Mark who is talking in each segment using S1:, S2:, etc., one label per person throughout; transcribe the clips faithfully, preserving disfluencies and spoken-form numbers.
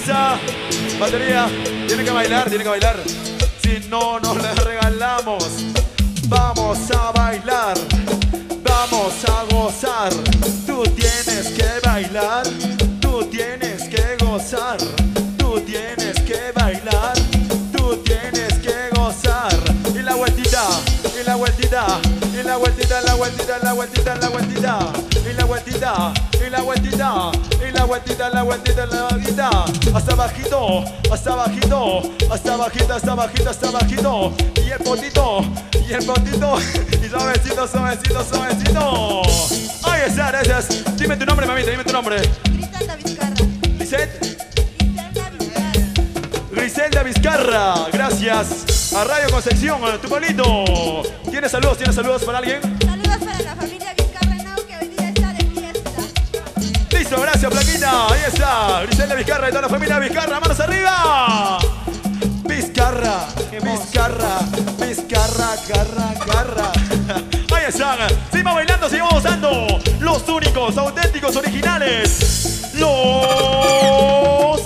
S1: esa. Batería, tiene que bailar, tiene que bailar. Si no, nos la regalamos. Vamos a bailar, vamos a gozar. Tú tienes que bailar, tú tienes que gozar. Tú tienes que bailar, tú tienes que gozar. Y la vueltita, y la vueltita, y la vueltita, la vueltita, la vueltita, la vueltita. Y la vueltita, y la vueltita, y la vueltita, la vueltita, la vueltita. Hasta bajito, hasta bajito, hasta bajito, hasta bajito, hasta bajito. Y el potito, y el potito. Y suavecito, suavecito, suavecito. Ahí está, gracias. Dime tu nombre, mamita, dime tu nombre.
S2: Griselda Vizcarra.
S1: ¿Lisette?
S2: Griselda Vizcarra.
S1: Griselda Vizcarra, gracias. A Radio Concepción, tu pueblito. ¿Tienes saludos? ¿Tienes saludos para alguien?
S2: Saludos para la familia Vizcarra Henao, que hoy día está de fiesta.
S1: Listo, gracias, Plaquita. Ahí está, Griselda Vizcarra y toda la familia Vizcarra. ¡Manos arriba! Vizcarra, Vizcarra, Vizcarra, garra, garra. Ahí están. Seguimos bailando, seguimos gozando. Los únicos, auténticos, originales. Los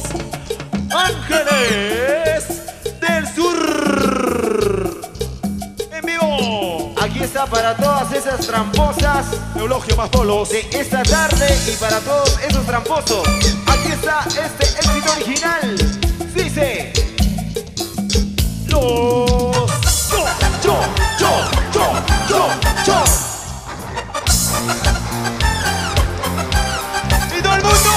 S1: Ángeles del Sur. En vivo.
S3: Aquí está para todas esas tramposas
S1: Eulogio Mastolos
S3: de esta tarde y para todos esos tramposos. Aquí está este éxito original. Dice:
S1: Los Yo, yo, yo, yo, yo, yo. Y todo el mundo.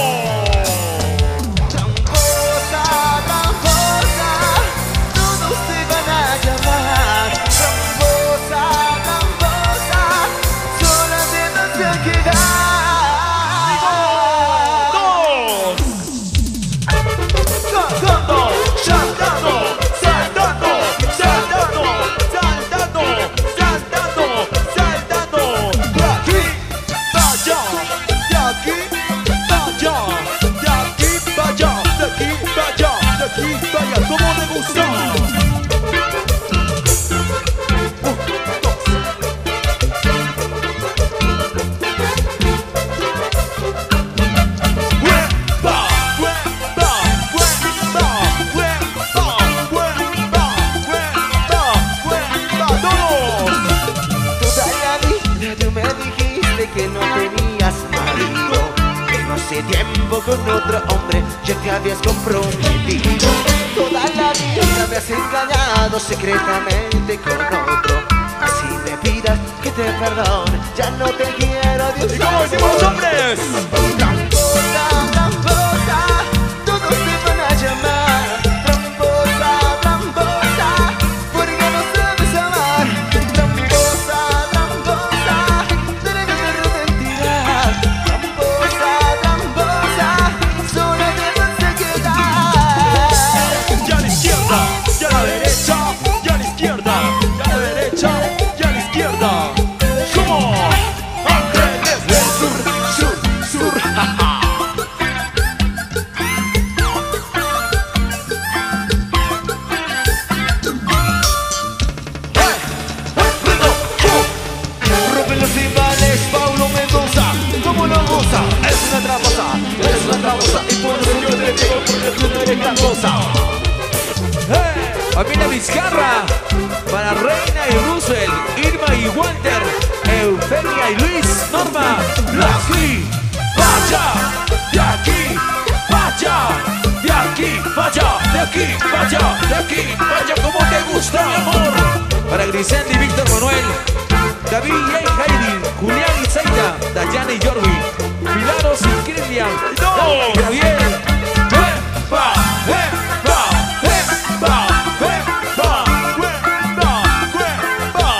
S3: Tramposa, tramposa, todos te van a llamar. Tramposa, tramposa, sola te vas a quedar.
S1: Dos. Saltando, saltando, saltando, saltando, saltando, saltando, saltando. De aquí para allá, de aquí para allá, de aquí para allá, de aquí para allá, de aquí para allá. ¿Cómo te gusta?
S3: Que no tenías marido, pero hace tiempo con otro hombre ya te habías comprometido. Toda la vida me has engañado secretamente con otro. Así me pidas que te perdone, ya no te quiero. Dios.
S1: ¿Y cómo decimos los hombres?
S3: Tramposa, tramposa, todos te van a llamar. Tramposa, tramposa, porque no sabes amar. Tramposa, tramposa, te arrepentirás. Tramposa, tramposa, sola te vas a quedar.
S1: Ya a la izquierda, ya a la derecha, ya a la izquierda, ya a la derecha, ya a la izquierda. ¿Cómo? Ángeles del Sur, Sur, Sur, jaja.
S3: Rompen los timbales, Paulo Mendoza, ¿cómo lo goza? Es una tramposa, es una tramposa, y por eso yo te digo, porque tú no eres tramposa.
S4: ¡Eh! Familia Vizcarra, para Reina y Roosevelt, Irma y Walter, Eufemia y Luis, Norma, de aquí, vaya, de aquí, vaya, de aquí, vaya, de aquí, vaya, de aquí, vaya, como te gusta, mi amor. Para Griselda y Víctor Manuel, David y Heidi, Julián y Zaida, Dayana y Jordi, Pilaros y Cristian,
S1: ¡No!
S4: Gabriel, ¡Epa! ¡Epa! ¡Epa!
S1: ¡Cuempa! ¡Cuempa! ¡Cuempa!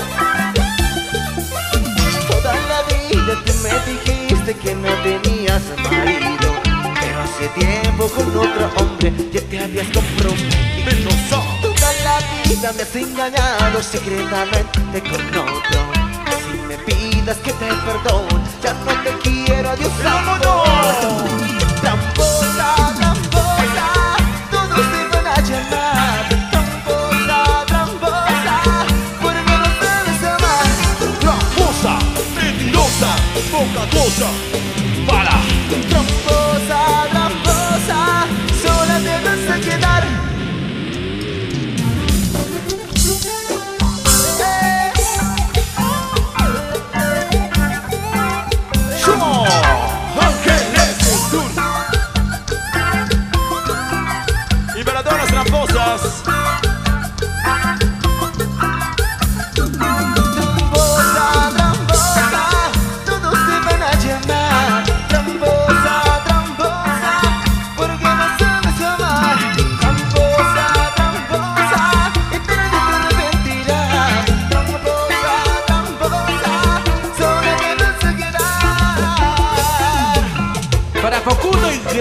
S3: Toda la vida tú me dijiste que no tenías marido, pero hace tiempo con otro hombre ya te habías comprometido. Toda la vida me has engañado secretamente con otro. Así me pidas que te perdone, ya no te quiero, adiós amor. Tramposa, tramposa, todos te van a llamar. Tramposa, tramposa, porque no sabes amar.
S1: Tramposa, mentirosa, poca cosa. Para.
S3: Tramposa, tramposa,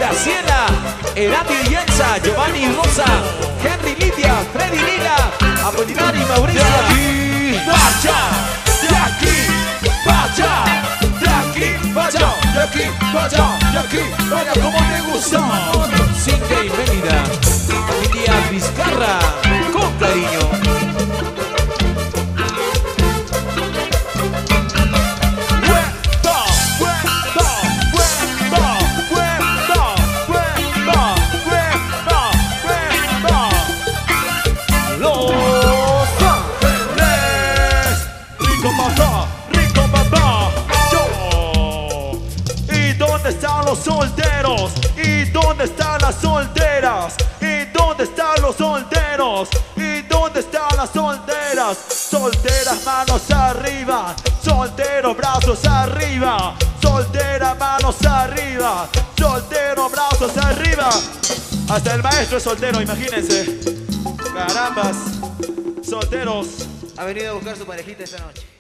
S4: Graciela, Erati Yensa, Giovanni Rosa, Henry Lidia, Freddy Lila, Apolinar y Mauricio.
S1: De aquí, vaya, de aquí, vaya, de aquí, vaya, de aquí, vaya, de aquí, vaya, como te gusta.
S4: Cinca y Mérida, familia Vizcarra, con cariño.
S1: Los solteros, ¿y dónde están las solteras? ¿Y dónde están los solteros? ¿Y dónde están las solteras? Solteras, manos arriba, solteros, brazos arriba, soltera, manos arriba, soltero, brazos arriba. Hasta el maestro es soltero, imagínense. Carambas, solteros.
S3: Ha venido a buscar su parejita esta noche.